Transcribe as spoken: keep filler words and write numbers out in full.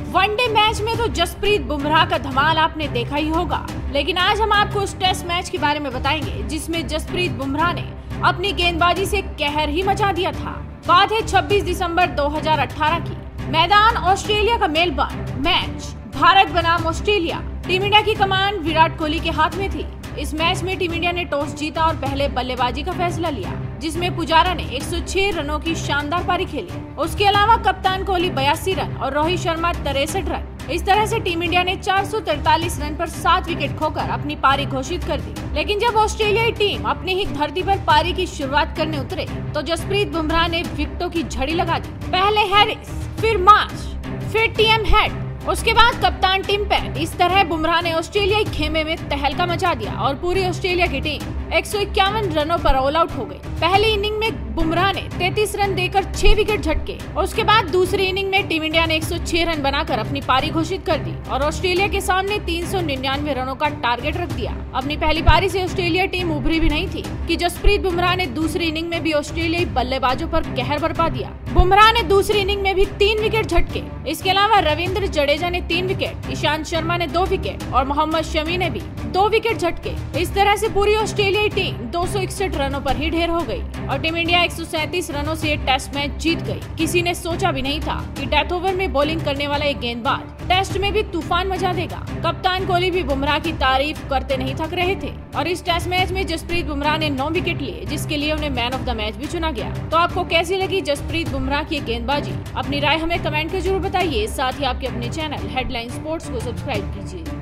One day match में तो जसप्रीत बुमराह का धमाल आपने देखा ही होगा, लेकिन आज हम आपको उस टेस्ट मैच के बारे में बताएंगे जिसमें जसप्रीत बुमराह ने अपनी गेंदबाजी से कहर ही मचा दिया था। बात है छब्बीस दिसंबर दो हज़ार अठारह की। मैदान ऑस्ट्रेलिया का मेलबर्न, मैच भारत बनाम ऑस्ट्रेलिया। टीम इंडिया की कमान विराट कोहली के हाथ में थी। इस मैच में टीम इंडिया ने टॉस जीता और पहले बल्लेबाजी का फैसला लिया, जिसमें पुजारा ने एक सौ छह रनों की शानदार पारी खेली। उसके अलावा कप्तान कोहली बयासी रन और रोहित शर्मा तिरसठ रन। इस तरह से टीम इंडिया ने चार सौ तैंतालीस रन पर सात विकेट खोकर अपनी पारी घोषित कर दी। लेकिन जब ऑस्ट्रेलियाई टीम अपनी ही धरती पर पारी की शुरुआत करने उतरे तो जसप्रीत बुमराह ने विकेटों की झड़ी लगा दी। पहले हैरिस, फिर मार्श, फिर टीएम हेड, उसके बाद कप्तान टिम पेन। इस तरह बुमराह ने ऑस्ट्रेलियाई खेमे में तहलका मचा दिया और पूरी ऑस्ट्रेलिया की टीम एक सौ इक्यावन रनों पर ऑल आउट हो गई। पहली इनिंग में बुमराह ने तैंतीस रन देकर छह विकेट झटके। उसके बाद दूसरी इनिंग में टीम इंडिया ने एक सौ छह रन बनाकर अपनी पारी घोषित कर दी और ऑस्ट्रेलिया के सामने तीन सौ निन्यानवे रनों का टारगेट रख दिया। अपनी पहली पारी से ऑस्ट्रेलिया टीम उभरी भी नहीं थी कि जसप्रीत बुमराह ने दूसरी इनिंग में भी ऑस्ट्रेलियाई बल्लेबाजों पर कहर बरपा दिया। बुमराह ने दूसरी इनिंग में भी तीन विकेट झटके। इसके अलावा रविंद्र जडेजा ने तीन विकेट, ईशांत शर्मा ने दो विकेट और मोहम्मद शमी ने भी दो विकेट झटके। इस तरह से पूरी ऑस्ट्रेलियाई टीम दो सौ इकसठ रनों पर ही ढेर हो गई और टीम इंडिया एक सौ सैंतीस रनों से टेस्ट मैच जीत गई। किसी ने सोचा भी नहीं था कि डेथ ओवर में बॉलिंग करने वाला एक गेंदबाज टेस्ट में भी तूफान मचा देगा। कप्तान कोहली भी बुमराह की तारीफ करते नहीं थक रहे थे और इस टेस्ट मैच में जसप्रीत बुमराह ने नौ विकेट लिए, जिसके लिए उन्हें मैन ऑफ द मैच भी चुना गया। तो आपको कैसी लगी जसप्रीत बुमराह की गेंदबाजी? अपनी राय हमें कमेंट कर जरूर बताइए। साथ ही आपके अपने चैनल हेडलाइन स्पोर्ट्स को सब्सक्राइब कीजिए।